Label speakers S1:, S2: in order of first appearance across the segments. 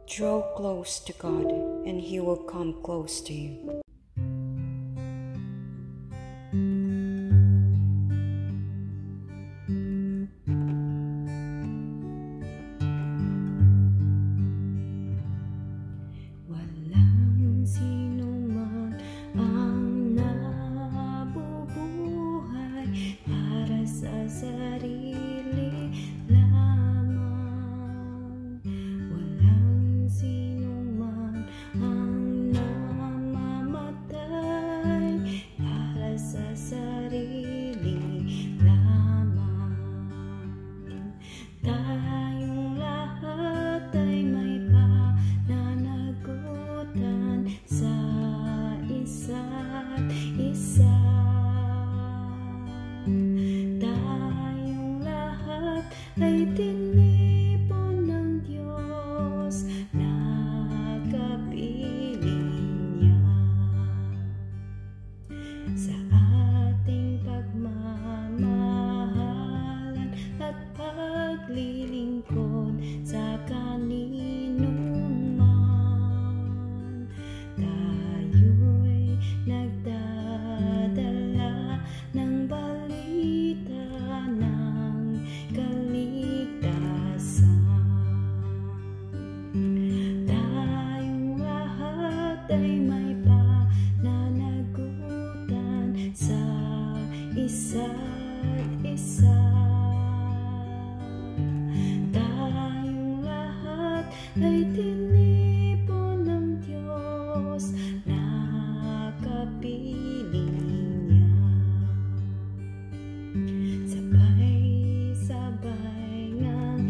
S1: Draw close to God, and He will come close to you.
S2: Walang sino man ang nabubuhay para sa sarili lamang. Walang sino man ang namamatay para sa sarili lamang. Tayong lahat ay may pananagutan sa isa't isa. Tayong lahat ay tinipon ng Diyos na kapiling niya. Sa ating pagmamahalan at paglilingkod sa kanino man, tayo'y nagdadala ng balita ng kaligtasan. Tayong lahat ay may pananagutan sa isa't isa. Tayong lahat ay tinipon ng Diyos na kapiling niya. Sabay-sabay ngang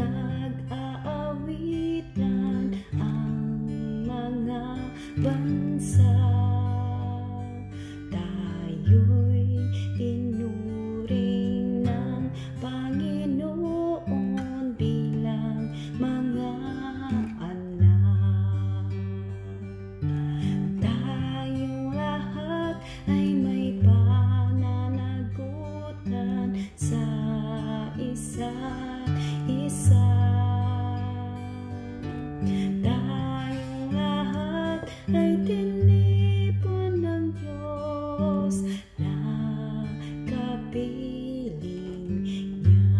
S2: nag-aawitan ang mga bansa. Tayo'y tinuring ng Panginoon bilang mga anak. Tayong lahat ay may pananagutan sa isa't isa. Tayong lahat ay tinipon ng Diyos na kapiling niya.